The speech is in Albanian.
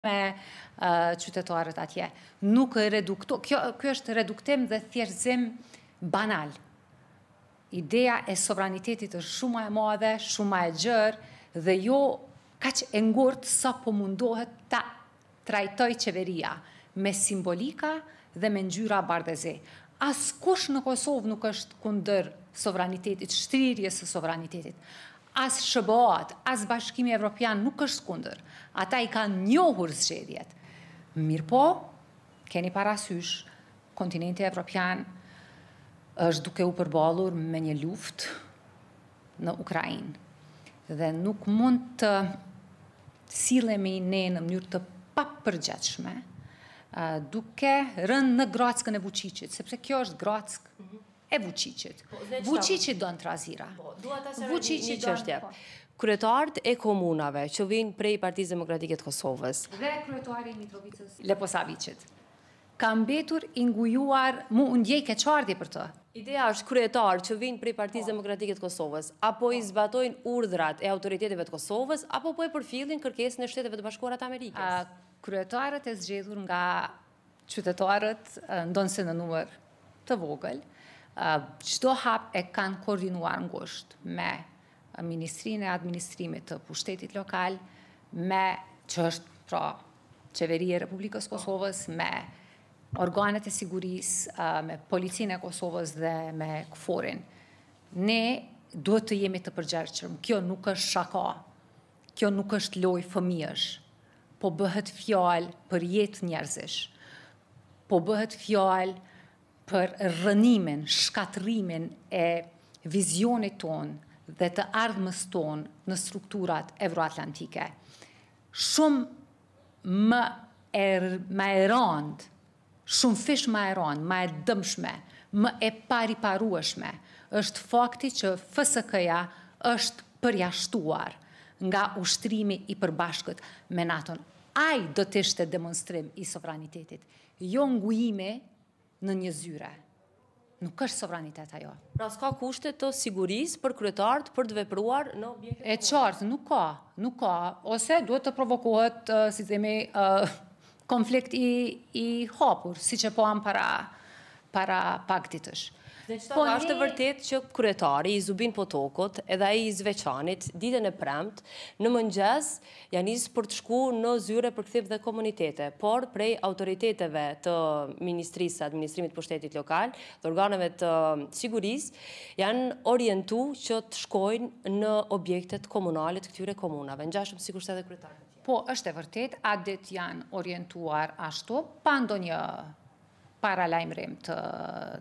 me qytetarët atje. Nuk kjo është reduktim dhe thjeshtësim banal. Ideja e sovranitetit është shumë e madhe, shumë e gjerë dhe jo kaq e ngurtë sa po mundohet ta trajtoj qeveria me simbolika dhe me ngjyra bardhëzi. Askush në Kosovë nuk është kundër sovranitetit, shtrirjes së sovranitetit. As SBA-t, as Bashkimi Evropian nuk është kundër. Ata i kanë njohur zgjedhjet. Mirë po, keni parasysh, kontinenti Evropian është duke u përballur me një luftë në Ukrainë. Dhe nuk mund të sillemi ne në mënyrë të papërgjithshme duke rënë në grackën e Vučićit, sepse kjo është grackë e Vučićit. Vučići don trazira. Vučići çështje. Kryetarët e komunave që vinë prej Partisë Demokratike të Kosovës dhe kryetari i Mitrovicës Leposavicit ka mbetur i ngujuar, mu ndjej keqardhje për të. Ideja është kryetarë që vinë prej Partisë Demokratike të Kosovës, apo i zbatojnë urdhrat e autoriteteve të Kosovës, apo po e përfillin kërkesën e Shteteve të Bashkuara të Amerikës. Kryetarët e zgjedhur nga qytetarët, ndonse në numër të vogël, çdo hap e kanë koordinuar ngushtë me Ministrinë e Administrimit të Pushtetit Lokal, me që është pra Qeveria e Republikës Kosovës, me organet e sigurisë, me Policinë e Kosovës dhe me KFOR-in. Ne duhet të jemi të përgjershëm. Kjo nuk është shaka. Kjo nuk është lojë fëmijësh. Po bëhet fjalë për jetë njerëzish. Po bëhet fjalë për rënimin, shkatrimin e vizionit tonë dhe të ardhmës tonë në strukturat evroatlantike. Shumë më e rëndë, shumë fish më e rëndë, më e dëmshme, më e pariparueshme, është fakti që FSK-ja është përjashtuar nga ushtrimi i përbashkët me NATO-n. Ai do të ishte demonstrim i sovranitetit, jo ngujime në një zyre. Nuk është sovranitet ajo. Pra s'ka kushte të sigurisë për kryetarët për të vepruar në objekte. E qartë, nuk ka. Ose duhet të provokohet, si themi, konflikt i hapur, siç e po am para pak ditësh. Po është vërtet që kryetari i Zubin Potokut edhe ai i Zveçanit ditën e premtë në mëngjes janë nisur për të shkuar në zyre për kthim dhe komunitete, por prej autoriteteve të Ministrisë së Administrimit të Pushtetit Lokal, të organeve të sigurisë, janë orientuar që të shkojnë në objektet komunale të këtyre komunave, ngjashëm sikurse edhe kryetarët. Po, është e vërtet, adet janë orientuar ashtu, pa ndonjë paralajmërim të